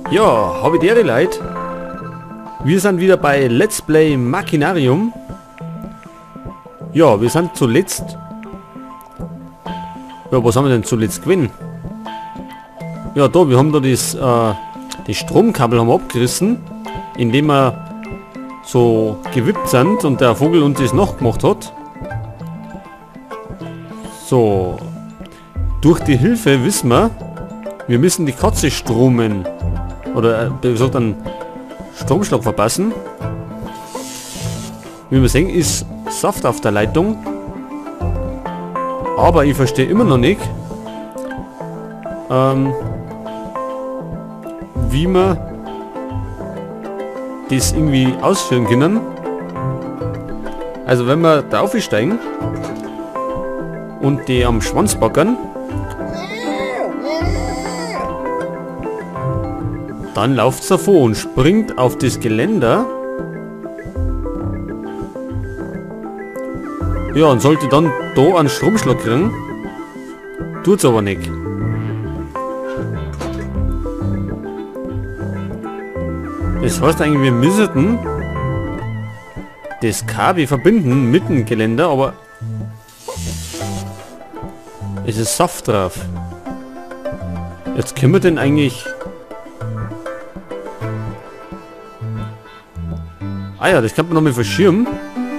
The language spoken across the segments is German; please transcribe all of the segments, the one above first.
Ja, habe ich dir leid. Wir sind wieder bei Let's Play Machinarium. Ja, wir sind zuletzt... Ja, was haben wir denn zuletzt gewinnen? Ja, da, wir haben da die Stromkabel haben wir abgerissen, indem wir so gewippt sind und der Vogel uns das nachgemacht hat. So. Durch die Hilfe wissen wir müssen die Katze stromen. Oder wie gesagt, einen Stromschlag verpassen. Wie wir sehen, ist Saft auf der Leitung. Aber ich verstehe immer noch nicht, wie wir das irgendwie ausführen können. Also wenn wir da aufsteigen und die am Schwanz packern, dann läuft es davor und springt auf das Geländer. Ja, und sollte dann da einen Stromschlag kriegen. Tut's aber nicht. Das heißt eigentlich, wir müssten das Kabel verbinden mit dem Geländer, aber es ist Saft drauf. Jetzt können wir denn eigentlich... Ah ja, das kann man noch mal verschirmen.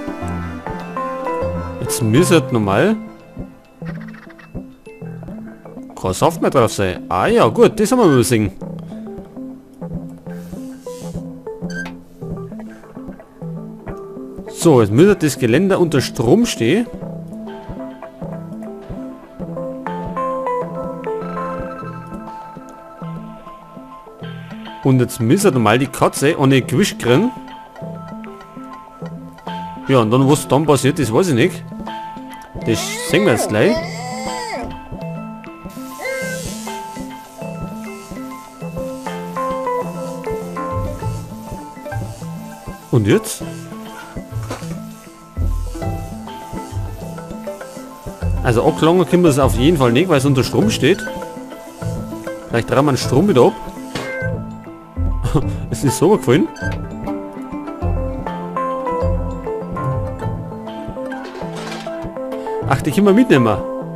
Jetzt müsste normal kein Saft mehr drauf sein. Ah ja, gut, das haben wir übersehen. So, jetzt müsste das Geländer unter Strom stehen. Und jetzt müsste normal die Katze ohne Gewicht kriegen. Ja, und dann was dann passiert, das weiß ich nicht. Das sehen wir jetzt gleich. Und jetzt? Also abgelangen können wir es auf jeden Fall nicht, weil es unter Strom steht. Vielleicht drehen wir den Strom wieder ab. Es ist so gefallen. Ach, die können wir mitnehmen.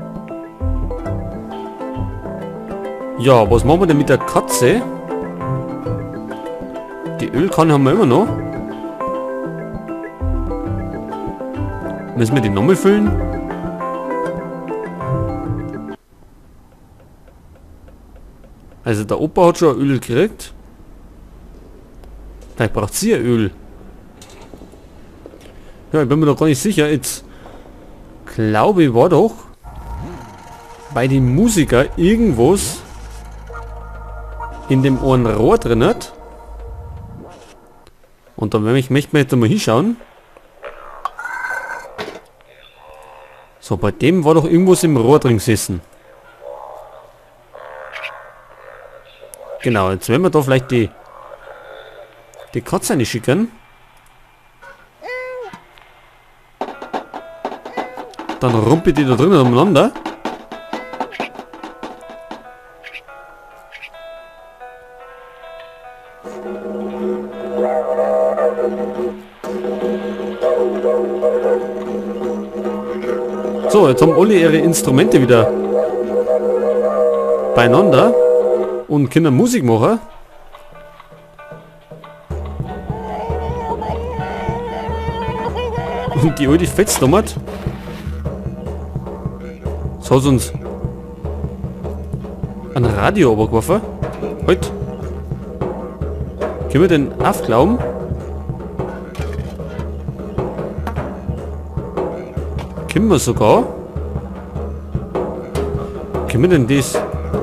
Ja, was machen wir denn mit der Katze? Die Ölkanne haben wir immer noch. Müssen wir die nochmal füllen? Also der Opa hat schon Öl gekriegt. Vielleicht braucht sie ja Öl. Ja, ich bin mir doch gar nicht sicher. Jetzt glaube ich, war doch bei den Musiker irgendwas in dem einen Rohr drin hat. Und dann möchte ich jetzt mal hinschauen. So, bei dem war doch irgendwas im Rohr drin gesessen. Genau, jetzt werden wir da vielleicht die Katze reinschicken. Dann rumpelt die da drinnen umeinander. So, jetzt haben alle ihre Instrumente wieder beieinander und können Musik machen. Und die alte fetzt damit. So hat uns ein Radio übergeworfen. Halt. Können wir den aufglauben? Können wir sogar? Können wir denn das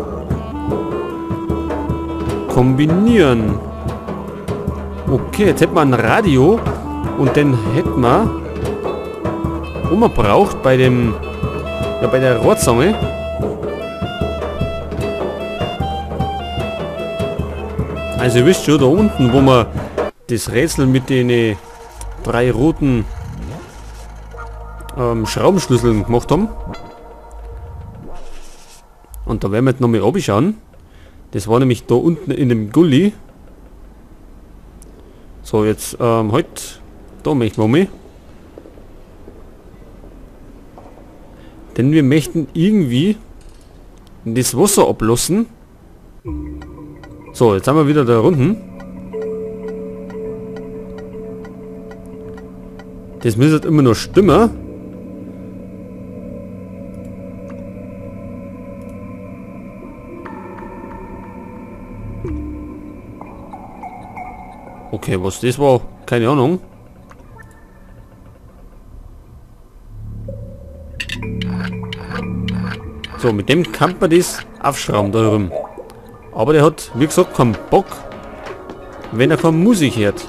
kombinieren? Okay, jetzt hätten wir ein Radio und den hätten wir, wo man braucht bei dem, ja, bei der Rohrzange. Also ihr wisst schon, da unten, wo wir das Rätsel mit den 3 roten Schraubenschlüsseln gemacht haben. Und da werden wir jetzt nochmal abschauen. Das war nämlich da unten in dem Gully. So, jetzt, halt, da möchten wir mal. Denn wir möchten irgendwie das Wasser ablassen. So, jetzt haben wir wieder da unten. Das müsste immer noch stimmen. Okay, was das war, keine Ahnung. So, mit dem kann man das aufschrauben da drüben. Aber der hat, wie gesagt, keinen Bock, wenn er keine Musik hört.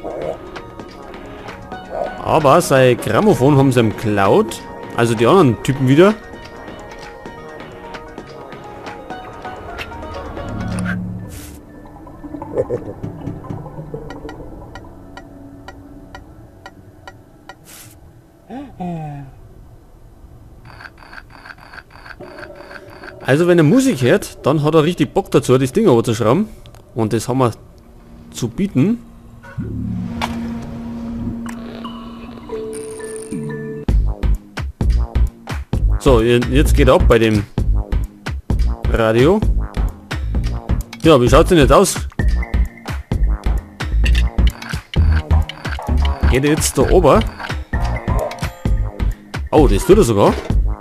Aber sein Grammophon haben sie ihm geklaut. Also die anderen Typen wieder. Also wenn er Musik hört, dann hat er richtig Bock dazu, das Ding aber zu schrauben. Und das haben wir zu bieten. So, jetzt geht er ab bei dem Radio. Ja, wie schaut es denn jetzt aus? Geht er jetzt da oben? Oh, das tut er sogar.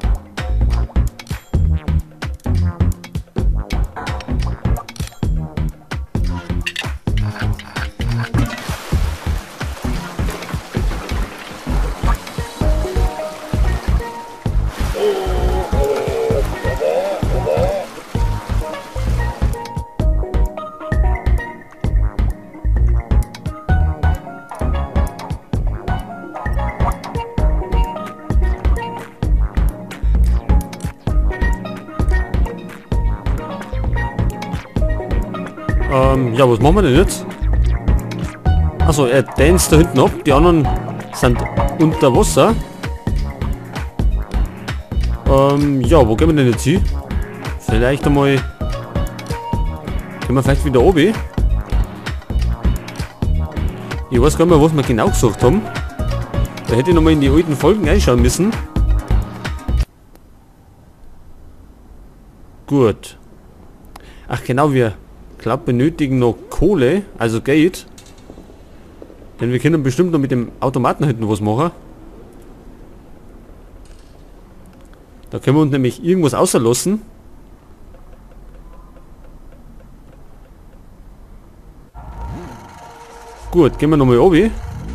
Ja, was machen wir denn jetzt? Also er tanzt da hinten ab, die anderen sind unter Wasser. Ja, wo gehen wir denn jetzt hin? Vielleicht einmal... Gehen wir vielleicht wieder oben? Ich weiß gar nicht mehr, was wir genau gesucht haben. Da hätte ich nochmal in die alten Folgen reinschauen müssen. Gut. Ach genau, wir... Ich glaube, benötigen noch Kohle, also Geld. Denn wir können bestimmt noch mit dem Automaten hinten was machen. Da können wir uns nämlich irgendwas außerlassen. Gut, gehen wir nochmal oben.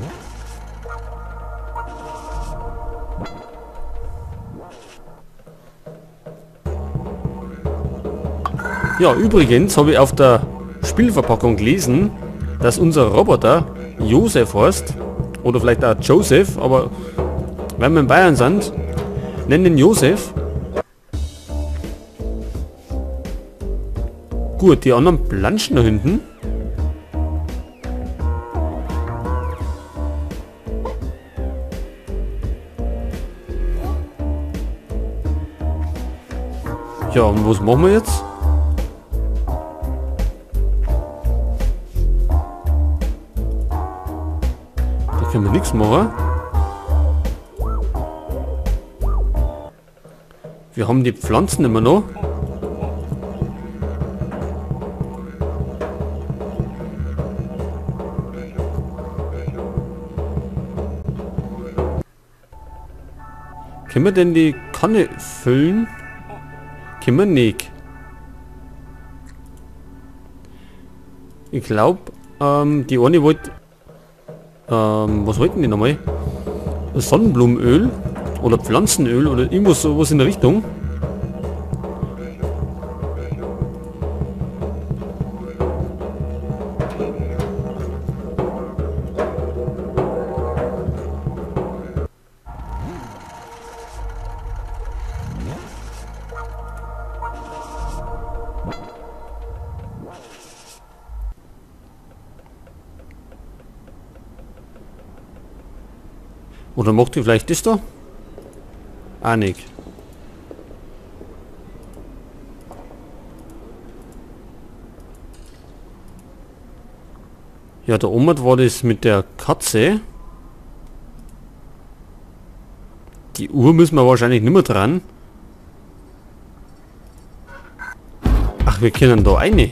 Ja, übrigens habe ich auf der Spielverpackung gelesen, dass unser Roboter Josef heißt. Oder vielleicht auch Joseph, aber wenn wir in Bayern sind, nennen ihn Josef. Gut, die anderen planschen da hinten. Ja, und was machen wir jetzt? Können wir nichts machen. Wir haben die Pflanzen immer noch. Können wir denn die Kanne füllen? Können wir nicht. Ich glaube, die eine wollte... was wollten die nochmal? Sonnenblumenöl oder Pflanzenöl oder irgendwas sowas in der Richtung. Oder macht ihr vielleicht das da? Ah, nicht. Ja, da oben war das mit der Katze. Die Uhr müssen wir wahrscheinlich nicht mehr dran. Ach, wir können da eine.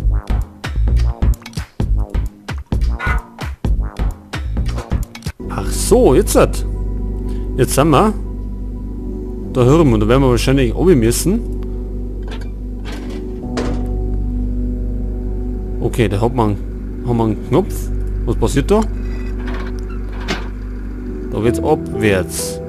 Ach so, jetzt hat. Jetzt sind wir. Da hören wir, da werden wir wahrscheinlich oben müssen. Okay, da haben wir einen Knopf. Was passiert da? Da geht's abwärts.